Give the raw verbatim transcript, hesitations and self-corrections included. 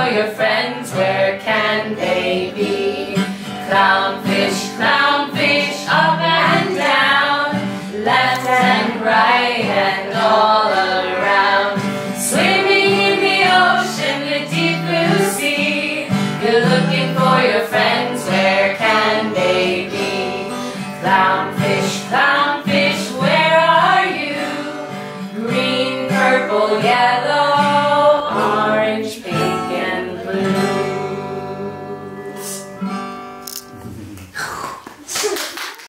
all your friends, where can they be? Clownfish, clownfish, up and down, left and right and all around.